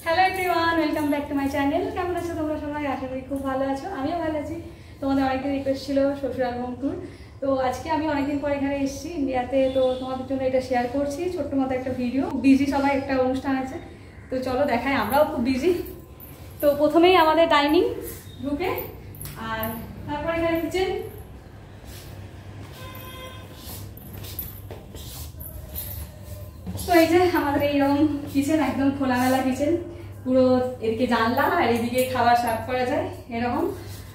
Hello everyone, welcome back to my channel. কেমন আছো তোমরা সবাই? আশা করি খুব ভালো আছো। আমিও ভালো আছি। তোমাদের অনেকদিন রিকোয়েস্ট ছিল শ্বশুরাল হোম ট্যুর, তো আজকে আমি অনেকদিন পর এখানে এসেছি ইন্ডিয়াতে। তো তোমাদের জন্য এটা শেয়ার করছি, ছোট্ট মতো একটা ভিডিও। বিজি সবাই, একটা অনুষ্ঠান আছে, তো চলো দেখাই। আমরাও খুব বিজি। তো প্রথমেই আমাদের ডাইনিং ঢুকে, আর তারপরে এখানে কিচেন। তো এই যে আমাদের এইরকম কিচেন, একদম খোলামেলা কিচেন, পুরো এদিকে জানলা আর এদিকে খাবার সার্ভ করা যায় এরকম।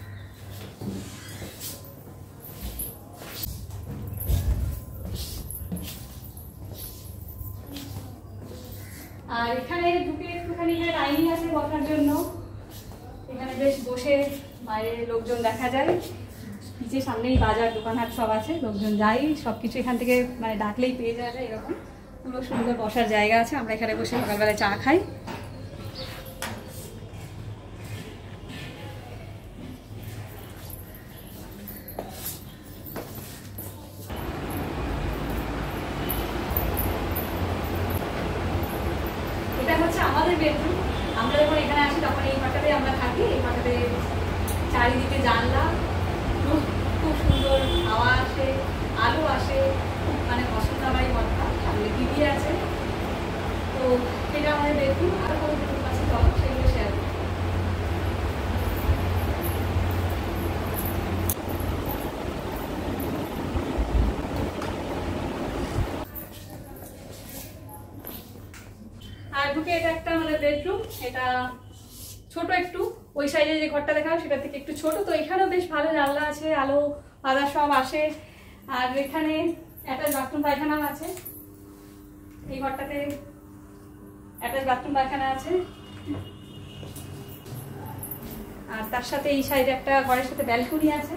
আর এখানে ঢুকে একটুখানি ডাইনিং আছে বসার জন্য। এখানে বেশ বসে বাইরে লোকজন দেখা যায়। নিচে সামনেই বাজার, দোকানহাট সব আছে, লোকজন যায়, সবকিছু এখান থেকে মানে ডাকলেই পেয়ে যাওয়া যায়। এরকম পুরো সুন্দর বসার জায়গা আছে। আমরা এখানে বসে সকালবেলায় চা খাই। এটা হচ্ছে আমাদের বেডরুম। আমরা যখন এখানে আসি তখন এই ঘরটাতে আমরা থাকি। এই ঘরটাতে চারিদিকে জানলা, খুব সুন্দর হাওয়া আসে, আলো আসে, মানে পছন্দ আমার এই ঘরটা। সামনে টিভি আছে। তো এটা আমাদের বেডরুম। আরো কোনো বেডরুম আছে, চলো সেগুলো শেয়ার করি। আর ঢুকে এটা একটা আমাদের বেডরুম। এটা ছোট একটু, ওই সাইডে যে ঘরটা দেখা হয় সেটা থেকে একটু ছোট। তো এখানেও বেশ ভালো জানলা আছে, আলো বাতাস সব আসে। আর এখানে অ্যাটাচ বাথরুম পায়খানাও আছে। এই ঘরটাতে অ্যাটাচ বাথরুম পায়খানা আছে। আর তার সাথে এই সাইডে একটা ঘরের সাথে ব্যালকনি আছে।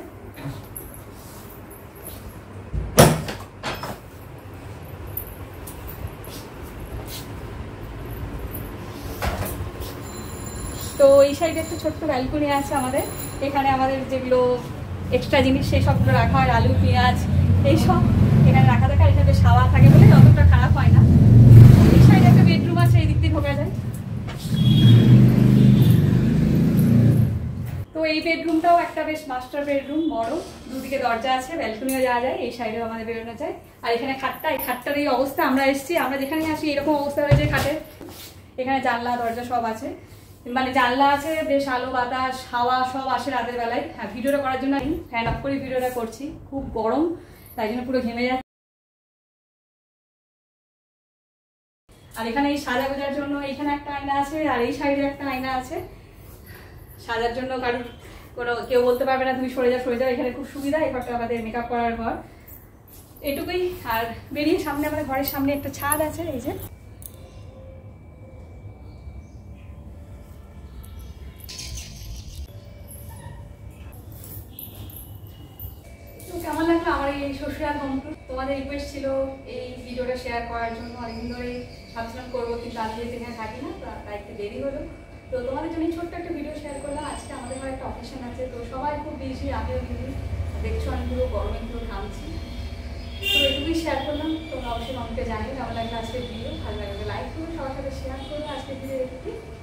তো এই সাইডে একটা ছোট্ট ব্যালকনি আছে আমাদের। এখানে আমাদের যেগুলো এক্সট্রা জিনিস সেই সবগুলো রাখা হয়, আলু পেঁয়াজ এইসব এখানে রাখা থাকে। আর এখানে বেশ হাওয়া থাকে বলে অতটা খারাপ হয় না। এই সাইডে একটা বেডরুম আছে, এই দিক দিয়ে ঢোকা যায়। তো এই বেডরুমটাও একটা বেশ মাস্টার বেডরুম, বড়, দুদিকে দরজা আছে, ব্যালকনিও যাওয়া যায়। এই সাইডেও আমাদের বেরোনো যায়। আর এখানে খাটটা, এই খাটটার এই অবস্থা, আমরা এসেছি, আমরা যেখানে আসি এরকম অবস্থা হয়েছে খাটের। এখানে জানলা দরজা সব আছে, মানে জানলা আছে, বেশ আলো বাতাস হাওয়া সব আসে রাতের বেলায়। হ্যাঁ, ভিডিওটা করার জন্য আমি ফ্যান অফ করে ভিডিওটা করছি, খুব গরম, তাই জন্য পুরো ঘেমে যাচ্ছে। আর এখানে এই সাজা গোজার জন্য এখানে একটা আয়না আছে, আর এই সাইডে একটা আয়না আছে সাজার জন্য। কারণ কোনো কেউ বলতে পারবে না তুমি সরে যাও সরে যাও। এখানে খুব সুবিধা। এই ঘরটা আমাদের মেকআপ করার ঘর, এটুকুই। আর বেরিয়ে সামনে আমাদের ঘরের সামনে একটা ছাদ আছে, এই যে। কেমন লাগলো আমার এই শ্বশুরাল হোম ট্যুর? তোমাদের রিকোয়েস্ট ছিল এই ভিডিওটা শেয়ার করার জন্য। অনেকদিন ধরে ভাবছিলাম করবো, কিন্তু আমি যেখানে থাকি না, তাই একটু দেরি হলো। তো তোমাদের জন্য ছোট্ট একটা ভিডিও শেয়ার করলাম। আজকে আমাদের ঘরে একটা অকেশন আছে, তো সবাই খুব বিজি, আমিও বিজি। দেখছো আমি পুরো গরমে পুরো ঘামছি। তো এটুকুই শেয়ার করলাম। তোমরা অবশ্যই আমাকে জানিও কেমন লাগলো আজকের ভিডিও। ভালো লাগলে লাইক করো, সবার সাথে শেয়ার করো। আজকের ভিডিও এটুকুই।